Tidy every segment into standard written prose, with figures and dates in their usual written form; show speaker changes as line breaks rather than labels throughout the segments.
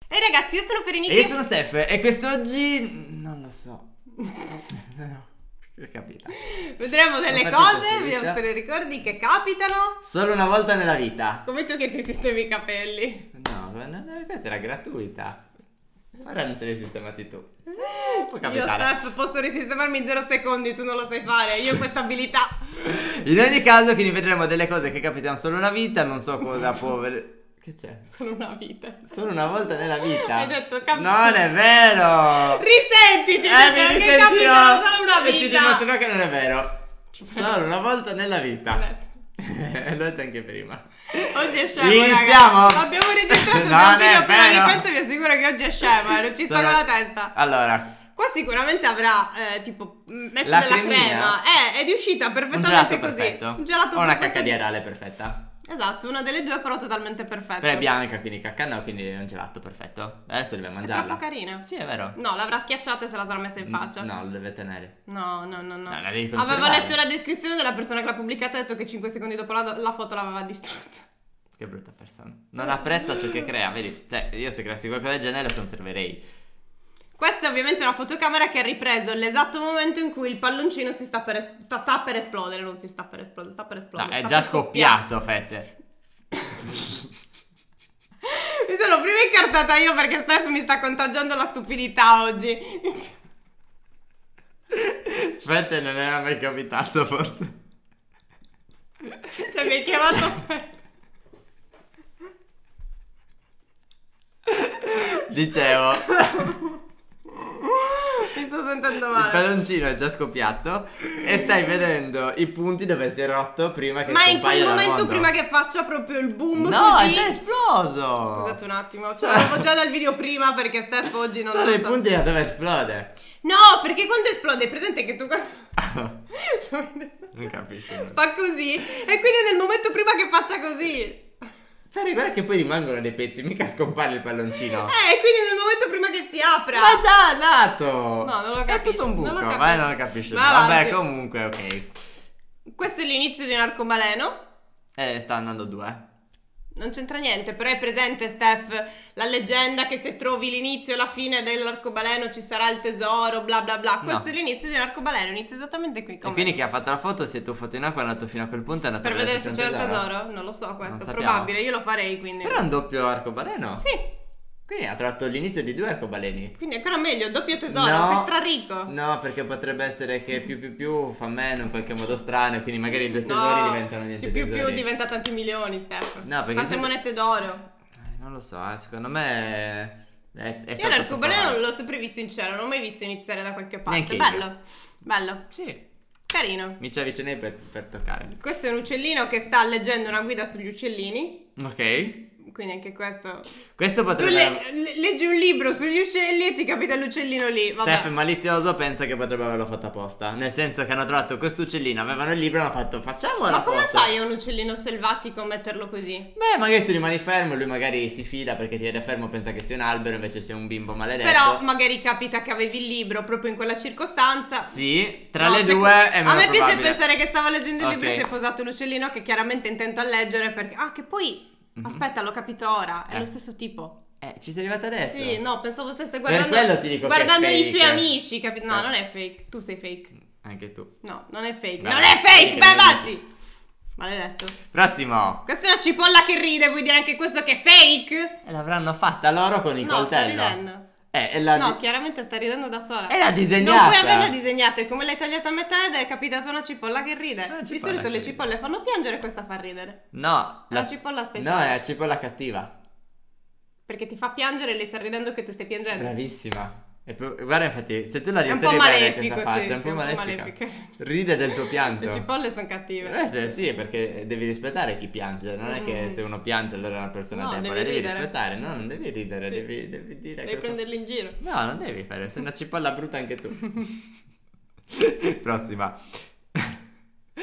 Ehi ragazzi, io sono Fereniki.
E io sono Steph e quest'oggi non lo so. No, che capita.
Vedremo delle
Una partita
cose, vediamo
spirita.
se le ricordi che capitano.
Solo una volta nella vita.
Come tu che ti sistemi i capelli.
No, questa era gratuita. Ora non ce li hai sistemati tu. Può
Io
capitare.
Steph posso risistemarmi in 0 secondi, tu non lo sai fare, io ho questa abilità.
In ogni caso, quindi vedremo delle cose che capitano solo una vita. Non so cosa può. Che c'è?
Sono una vita.
Solo una volta nella vita.
Hai detto
Non è vero!
Risentiti,
Mi
perché
risentirò
capitano solo una
e ti
vita.
dimostrerò che non è vero. Solo una volta nella vita.
Adesso.
L'ho detto anche prima.
Oggi è scemo,
Iniziamo?
raga. Abbiamo registrato il
Non
video
è
prima di
vero.
questo, vi assicuro che oggi è scemo, non ci sta
Sono-
con la testa.
Allora,
Qua sicuramente avrà tipo messo
La
della
cremina?
crema. Ed è uscita
un
perfettamente
gelato
così.
perfetto.
Un gelato
o una
perfetto
cacca di
di-
arale perfetta.
Esatto, una delle due però totalmente perfetta.
Però è bianca, quindi cacca no, quindi è un gelato perfetto. Adesso dobbiamo
È
mangiarla.
troppo carina.
Sì, è vero.
No, l'avrà schiacciata e se la sarà messa in faccia.
No, lo deve tenere.
No.
No, la devi
Avevo
conservare.
letto la descrizione della persona che l'ha pubblicata e ha detto che 5 secondi dopo la foto l'aveva distrutta.
Che brutta persona. Non apprezza ciò che crea, vedi? Cioè, io se creassi qualcosa del genere lo conserverei.
Questa è ovviamente una fotocamera che ha ripreso l'esatto momento in cui il palloncino si sta per esplodere. Non si sta per esplodere, sta per
No,
esplodere.
è
sta
già
per scoppiare.
scoppiato, Fette.
Mi sono prima incartata io perché Steph mi sta contagiando la stupidità oggi.
Fette non era mai capitato, forse.
Cioè mi hai chiamato Fette.
Dicevo,
Mi sto sentendo
il
male.
palloncino è già scoppiato e stai vedendo i punti dove si è rotto prima che
Ma in
scompaia
quel
dal
momento
mondo.
prima che faccia proprio il boom
No,
così.
è già esploso.
Scusate un attimo, ce l'avevo già dal video prima perché Steph oggi non
Sono
lo
i
sta-
punti da dove esplode.
No, perché quando esplode, è presente che tu
Non capisco.
fa così e quindi nel momento prima che faccia così.
Però guarda che poi rimangono dei pezzi, mica scompare il palloncino.
E quindi nel momento prima che si apra.
Ma già è nato!
No, non lo
È
capisci,
tutto un
non
buco,
lo capisci.
vai, non lo capisci.
Va
Vabbè,
avanti.
comunque, ok.
Questo è l'inizio di un arcobaleno.
Sta andando 2.
Non c'entra niente, però è presente, Steph, la leggenda che se trovi l'inizio e la fine dell'arcobaleno ci sarà il tesoro, bla bla bla. Questo
No.
è l'inizio di un arcobaleno, inizia esattamente qui.
E
Come?
quindi chi ha fatto la foto si è tuffato in acqua, è andato fino a quel punto e è andato
Per
a
vedere
vedere
se c'era il tesoro? Non lo so questo,
Non sappiamo.
probabile, io lo farei quindi.
Però è un doppio arcobaleno.
Sì,
Quindi ha trovato l'inizio di 2 arcobaleni.
quindi è ancora meglio, doppio tesoro,
No.
sei straricco.
No, perché potrebbe essere che più fa meno in qualche modo strano, e quindi magari i due tesori diventano niente
più
tesori.
diventa tanti milioni, Steph.
No, perché
Quante
se-
monete d'oro.
Non lo so, secondo me è
Io
stato
l'arcobaleno
popolare.
l'ho sempre visto in cielo, non l'ho mai visto iniziare da qualche parte.
Neanche io.
Bello, bello,
Sì,
carino.
mi ci avvicinai per toccare.
Questo è un uccellino che sta leggendo una guida sugli uccellini.
Ok.
Quindi anche questo.
Questo
Tu
potrebbe...
leggi un libro sugli uccelli e ti capita l'uccellino lì. Vabbè.
Steph malizioso pensa che potrebbe averlo fatto apposta. Nel senso che hanno trovato questo uccellino, avevano il libro e hanno fatto facciamo
Ma
la
come
foto.
fai a un uccellino selvatico a metterlo così?
Beh, magari tu rimani fermo e lui magari si fida perché ti vede fermo, pensa che sia un albero, invece sia un bimbo maledetto.
Però magari capita che avevi il libro proprio in quella circostanza.
Sì, tra
No,
le due è meno
a me piace
probabile.
pensare che stava leggendo il libro e
Ok.
si è posato l'uccellino che chiaramente è intento a leggere perché... Ah, che poi... Aspetta, l'ho capito ora, è lo stesso tipo.
Ci sei arrivata adesso?
Sì, no, pensavo stesse
quello
guardando,
ti dico che è
guardando i
fake.
suoi amici, capito? No,
Eh.
non è fake, tu sei fake.
Anche tu.
No, non è fake,
Beh,
non è fake,
che
vai
non è
avanti! Maledetto.
Prossimo.
Questa è una cipolla che ride, vuoi dire anche questo che è fake?
E l'avranno fatta loro con il
No, sta
coltello.
ridendo.
E la
No, chiaramente sta ridendo da sola.
E l'ha disegnata.
Non puoi averla disegnata, e come l'hai tagliata a metà ed è capitata una cipolla che ride.
Una
Di
cipolla
solito
che
le
ride.
cipolle fanno piangere, questa fa ridere.
No,
È una cipolla speciale.
No, è la cipolla cattiva.
Perché ti fa piangere e lei sta ridendo che tu stai piangendo.
Bravissima. Guarda, infatti, se tu la
È un po'
riosservi bene
malefico,
questa faccia,
sì,
è un po'
sì,
malefica. Ride del tuo pianto.
Le cipolle sono cattive.
Sì, perché devi rispettare chi piange. Non è che se uno piange allora è una persona
No,
debole.
devi
Devi
ridere.
rispettare. No, non devi ridere.
Sì.
Devi dire
Devi
che...
prenderli in giro.
No, non devi fare. Sei una cipolla brutta anche tu. Prossima.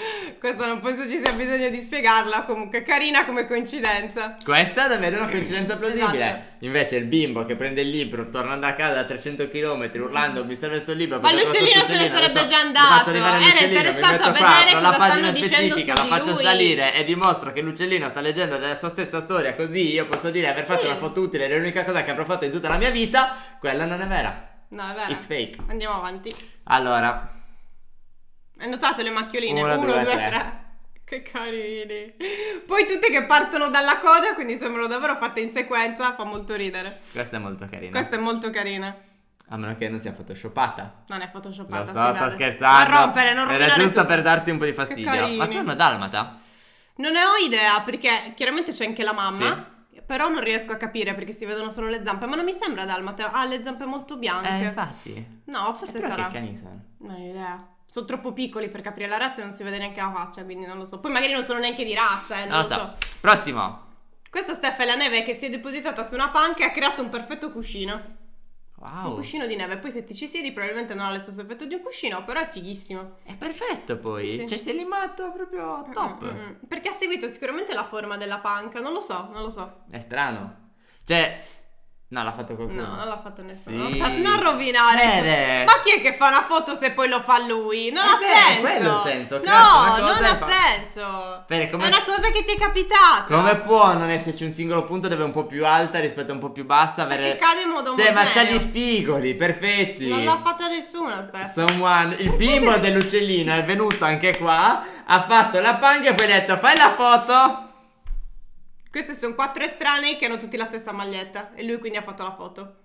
Questa non penso ci sia bisogno di spiegarla. Comunque, carina come coincidenza.
Questa davvero è una coincidenza plausibile.
Esatto.
Invece il bimbo che prende il libro tornando a casa da 300 km urlando mi serve sto libro.
Ma l'uccellino se ne sarebbe già andato. Era interessato a vedere
apro la
cosa
pagina
stanno dicendo
specifica,
su
la
di
faccio
lui.
salire e dimostro che l'uccellino sta leggendo della sua stessa storia, così io posso dire aver fatto una foto utile, è l'unica cosa che avrò fatto in tutta la mia vita. Quella non è vera.
No, è vero.
It's fake.
Andiamo avanti.
Allora,
Hai notato le macchioline?
1,
1,
2,
2,
3.
3. Che carini. Poi tutte che partono dalla coda, quindi sembrano davvero fatte in sequenza. Fa molto ridere.
questa è molto carina.
Questa è molto carina.
A meno che non sia photoshoppata.
Non è photoshoppata.
Lo
si
so, sto
vede.
scherzando.
Non rompere, non
Era
rovinare
giusto
tutto.
per darti un po' di fastidio.
carini.
Ma sono dalmata?
Non ne ho idea, perché chiaramente c'è anche la mamma. Però non riesco a capire perché si vedono solo le zampe. Ma non mi sembra dalmata. Ha le zampe molto bianche.
Infatti.
No, forse
Però
sarà.
che cani sono?
Non ho idea. Sono troppo piccoli per capire la razza e non si vede neanche la faccia, quindi non lo so. Poi magari non sono neanche di razza, non lo so.
Prossimo.
Questa Steph è la neve che si è depositata su una panca e ha creato un perfetto cuscino. Un
Wow.
cuscino di neve. Poi se ti ci siedi probabilmente non ha lo stesso effetto di un cuscino, però è fighissimo.
È perfetto poi.
Sì, sì.
Cioè sei limato proprio top.
Perché ha seguito sicuramente la forma della panca, non lo so.
È strano. Cioè, no, l'ha fatto qualcuno.
No, non l'ha fatto nessuno.
Sì.
Non rovinare.
Bene.
Ma chi è che fa una foto se poi lo fa lui? Non ha
beh,
senso.
quello è il senso,
No,
creato una cosa
non
e
ha
fa-
senso.
Bene, come-
È una cosa che ti è capitata.
Come può non esserci un singolo punto dove è un po' più alta rispetto a un po' più bassa? Avere...
Perché cade in modo
Cioè, ma
omogeneo.
c'ha gli spigoli, perfetti.
Non l'ha fatta nessuno, Steph.
Someone, il bimbo dell'uccellino è venuto anche qua, ha fatto la panca e poi ha detto fai la foto.
Questi sono 4 estranei che hanno tutti la stessa maglietta e lui quindi ha fatto la foto.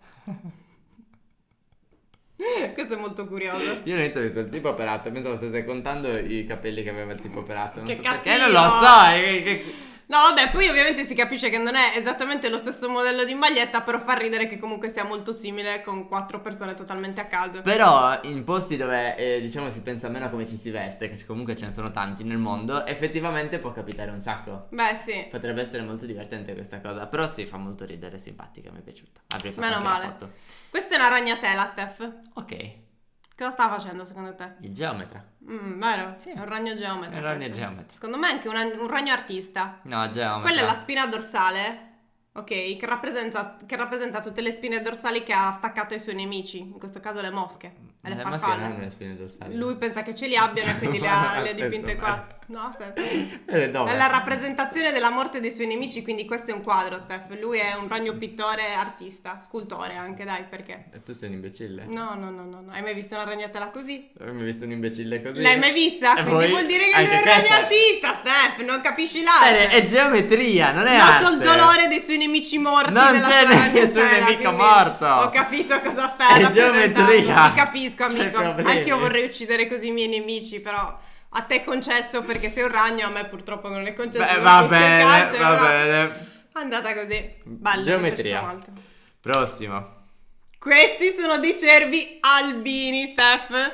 Questo è molto curioso.
Io all'inizio ho visto il tipo operato, pensavo stesse contando i capelli che aveva il tipo operato. Non
Che
so perché,
cattivo.
non lo so.
No, vabbè, poi ovviamente si capisce che non è esattamente lo stesso modello di maglietta, però fa ridere che comunque sia molto simile con 4 persone totalmente a caso.
Però in posti dove diciamo si pensa meno a come ci si veste, che comunque ce ne sono tanti nel mondo, effettivamente può capitare un sacco.
Beh, sì.
Potrebbe essere molto divertente questa cosa. Però sì, fa molto ridere, simpatica, mi è piaciuta. Avrei fatto
Meno
anche la
male.
foto.
Questa è una ragnatela, Steph.
Ok,
Cosa stava facendo secondo te?
il geometra.
Vero?
Sì.
È un ragno geometra.
È un ragno
questo.
geometra.
Secondo me è anche un ragno artista.
No, geometra.
Quella è la spina dorsale, ok, che rappresenta tutte le spine dorsali che ha staccato ai suoi nemici, in questo caso le mosche e le
Ma sì, non
farfalle.
hanno le spine dorsali.
Lui pensa che ce li abbiano e quindi le ha dipinte qua. No, ha senso.
Dove?
È la rappresentazione della morte dei suoi nemici, quindi questo è un quadro, Steph. Lui è un ragno pittore artista, scultore anche, dai, perché?
E tu sei un imbecille.
No. Hai mai visto una ragnatela così?
Hai mai visto un imbecille così?
L'hai mai vista?
E
Quindi
poi
vuol dire che
anche
lui è un ragno
questa-
artista, Steph, non capisci l'arte.
È geometria, non è
Noto
arte.
il dolore dei suoi nemici morti.
Non
nella
c'è
sua
nessun
ragnatela,
nemico
quindi
morto.
Ho capito cosa stai
È
rappresentando.
geometria.
Ti capisco,
C'è
amico.
problemi.
Anche io vorrei uccidere così i miei nemici, però a te è concesso perché sei un ragno, a me purtroppo non è concesso.
Beh,
non
va
posso
bene,
calcio,
va
però
bene.
è andata così. Bello,
Geometria.
mi è piaciuto molto.
Prossimo.
Questi sono dei cervi albini, Steph.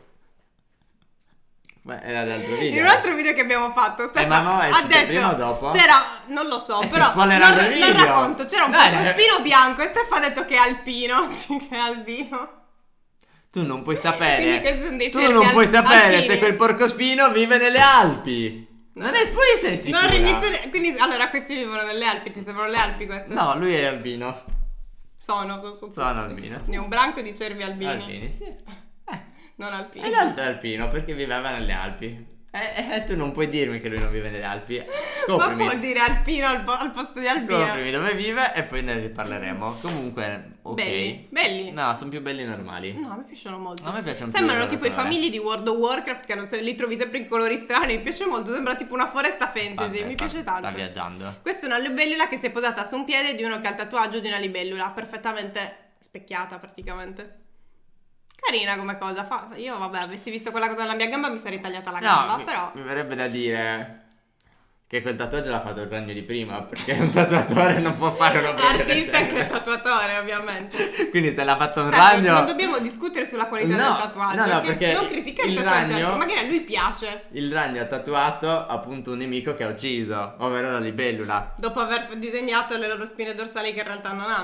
Ma era l'altro video.
In un altro video che abbiamo fatto, Steph
ma no, è
ha
uscito
detto,
prima o dopo?
c'era, non lo so,
Stai
però
spoilerando il
lo
video.
racconto, c'era un
Dai,
porcospino bianco e Steph ha detto che è alpino, sì, che è albino.
Tu non puoi
Quindi
sapere.
questi sono dei
Tu
cervi
non puoi sapere
alpini.
se quel porcospino vive nelle Alpi. Non è puoi essere sicura.
Non iniziare, quindi allora questi vivono nelle Alpi, ti sembrano le Alpi queste?
No, lui è albino.
Sono
albino, sì.
Ne ho un branco di cervi albini.
Albini, sì.
Non alpini.
E l'altro è alpino perché viveva nelle Alpi. Tu non puoi dirmi che lui non vive nelle Alpi.
Ma
Scoprimi.
può dire alpino al posto di albino?
Scoprimi dove vive e poi ne riparleremo. Comunque, ok.
Belli.
No, sono più belli normali.
No, mi piacciono molto.
A me piacciono più
Sembrano
loro
tipo i
colori.
famigli di World of Warcraft che li trovi sempre in colori strani. Mi piace molto, sembra tipo una foresta fantasy.
Vabbè,
mi piace tanto.
Sta viaggiando.
Questa è una libellula che si è posata su un piede di uno che ha il tatuaggio di una libellula, perfettamente specchiata praticamente. Carina come cosa. Io vabbè, avessi visto quella cosa nella mia gamba mi sarei tagliata la gamba,
No,
però
mi verrebbe da dire che quel tatuaggio l'ha fatto il ragno di prima, perché un tatuatore non può fare una breve
artista
del
anche il
genere.
tatuatore ovviamente.
Quindi se l'ha fatto un ragno.
Non dobbiamo discutere sulla qualità
No,
del tatuaggio,
no,
che
perché
non criticare il
il
tatuaggio,
ragno-
magari a lui piace.
Il ragno ha tatuato appunto un nemico che ha ucciso, ovvero la libellula.
Dopo aver disegnato le loro spine dorsali che in realtà non hanno.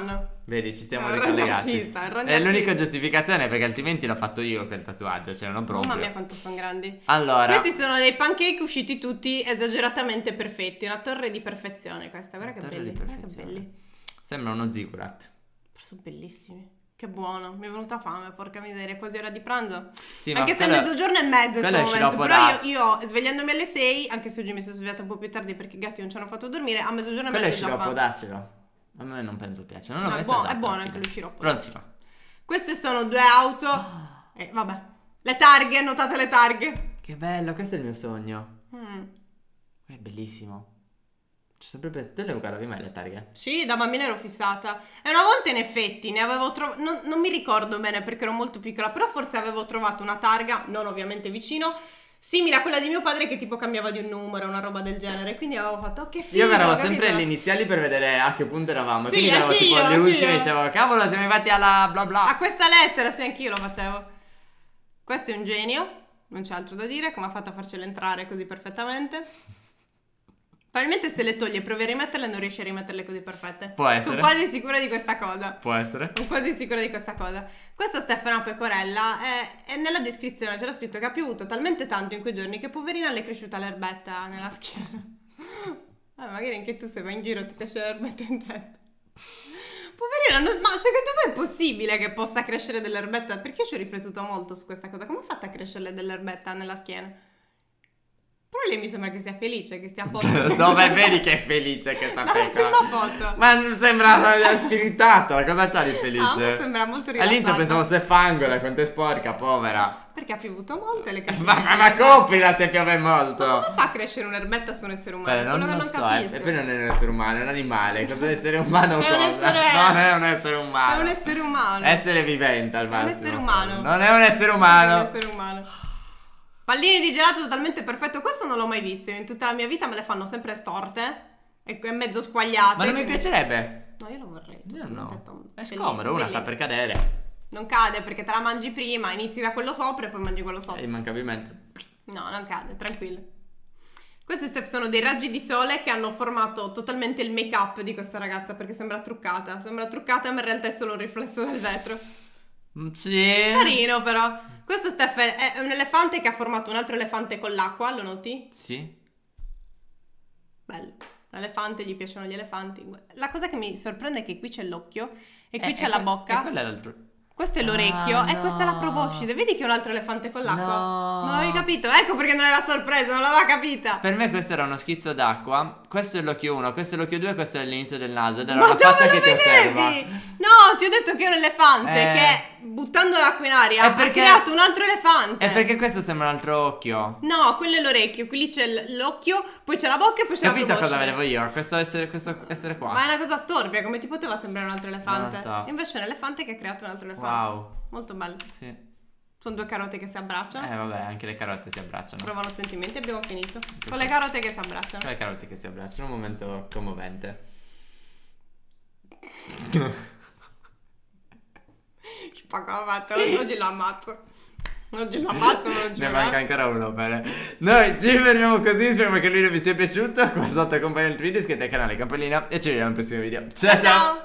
Vedi, ci siamo
È un grande
ricollegati.
artista, è un grande
È l'unica
artista.
giustificazione, perché altrimenti l'ho fatto io quel tatuaggio, cioè non proprio.
Mamma mia quanto sono grandi.
Allora,
Questi sono dei pancake usciti tutti esageratamente perfetti. Una torre di perfezione questa. Guarda che
torre
belli.
di
Guarda che
perfezione.
belli.
Sembra uno ziggurat.
Però sono bellissimi. Che buono. Mi è venuta fame, porca miseria. È quasi ora di pranzo.
Sì, ma
Anche se è
quello-
mezzogiorno e mezzo in
quello
questo
è
momento.
sciroppo
Però
da-
io svegliandomi alle 6, anche se oggi mi sono svegliata un po' più tardi perché i gatti non ci hanno fatto dormire, a mezzogiorno e
Quello è
mezzo già
sciroppo
fa.
d'acero. A me non penso piaccia. Non l'ho
Ma
mai
è buono,
assaggiato
è buono
alla
anche
fine.
lo sciroppo.
Pronti.
Queste sono due auto. Vabbè. Le targhe, notate le targhe.
Che bello, questo è il mio sogno.
Mm.
È bellissimo. C'è sempre pensato. Tu le guardavi mai le targhe?
Sì, da bambina ero fissata. E una volta in effetti ne avevo trovato. Non mi ricordo bene perché ero molto piccola, però forse avevo trovato una targa, non ovviamente vicino, simile a quella di mio padre che tipo cambiava di un numero, una roba del genere. Quindi avevo fatto, oh, che figo.
Io guardavo
capito?
sempre le iniziali per vedere a che punto eravamo.
Sì,
Quindi guardavo tipo
anch'io,
le ultime e
anch'io.
dicevo, cavolo, siamo arrivati alla bla bla.
A questa lettera, sì, anch'io lo facevo. Questo è un genio, non c'è altro da dire, come ha fatto a farcele entrare così perfettamente. Probabilmente se le toglie e provi a rimetterle non riesci a rimetterle così perfette.
Può essere.
Sono quasi sicura di questa cosa.
Può essere.
Sono quasi sicura di questa cosa. Questa Stefana Pecorella è nella descrizione c'era scritto che ha piovuto talmente tanto in quei giorni che poverina le è cresciuta l'erbetta nella schiena. Magari anche tu se vai in giro ti cresce l'erbetta in testa. Poverina, ma secondo me è possibile che possa crescere dell'erbetta? Perché io ci ho riflettuto molto su questa cosa. Come ha fatto a crescerle dell'erbetta nella schiena? Però lei mi sembra che sia felice, che stia a posto.
Dove vedi che è felice questa
La
pecora?
prima foto.
Ma sembra spiritata, cosa c'ha di felice?
No, a me sembra molto rilassata.
All'inizio pensavo se fangola, quanto è sporca, povera.
Perché ha piovuto molto e le cresce.
Ma coprila se piove molto.
Come fa a crescere un'erbetta su un essere umano?
Non
Quello che
lo
non
so,
capisco.
e poi non è un essere umano, è un animale. Cosa è essere umano?
È un
cosa?
essere-
Non è un essere umano.
È un essere umano.
Essere vivente al
È un
massimo.
essere umano.
Non è un essere
È un
umano.
essere umano. Pallini di gelato totalmente perfetto. Questo non l'ho mai visto. In tutta la mia vita me le fanno sempre storte e mezzo squagliate.
Ma non mi
quindi-
piacerebbe.
No, io lo vorrei.
Io
totalmente
no.
tondo.
È scomodo, una sta
Bellino.
per cadere.
Non cade perché te la mangi prima, inizi da quello sopra e poi mangi quello sopra.
Immancabilmente.
No, non cade, tranquillo. Questi sono dei raggi di sole che hanno formato totalmente il make up di questa ragazza perché sembra truccata. Sembra truccata, ma in realtà è solo un riflesso del vetro.
Sì.
Carino però. Questo Steph è un elefante che ha formato un altro elefante con l'acqua, lo noti?
Sì.
Bello. L'elefante, gli piacciono gli elefanti. La cosa che mi sorprende è che qui c'è l'occhio e qui c'è la bocca.
E quello è l'altro.
Questo è l'orecchio
Ah,
e
no.
questa è la proboscide. Vedi che è un altro elefante con l'acqua?
No.
Non l'avevi capito? Ecco perché non era sorpresa, non l'aveva capita.
Per me questo era uno schizzo d'acqua. Questo è l'occhio 1, questo è l'occhio 2, questo è l'inizio del naso. Ed era
Ma
una
dove
faccia
lo
che ti osserva.
vedevi? No, ti ho detto che è un elefante che buttando l'acqua in aria
È
ha
perché-
creato un altro elefante.
È perché questo sembra un altro occhio.
No, quello è l'orecchio, qui c'è l'occhio, poi c'è la bocca e poi c'è
Capito
la
cosa
proboscide.
vedevo io? Questo essere qua.
Ma è una cosa storpia, come ti poteva sembrare un altro elefante?
Non lo so.
Invece è un elefante che ha creato un altro elefante.
Wow.
Molto bello.
Sì.
Sono due carote che si abbracciano.
Vabbè, anche le carote si abbracciano.
Provano sentimenti, abbiamo finito. Con le carote che si abbracciano.
Le carote che si abbracciano, un momento commovente.
Oggi lo ammazzo. Oggi lo ammazzo, me lo
Ne
giuro.
manca ancora uno per. Noi ci fermiamo così. Speriamo che il video vi sia piaciuto. Qua sotto accompagna il video, iscrivetevi al canale, campanellina e ci vediamo al prossimo video. Ciao ciao.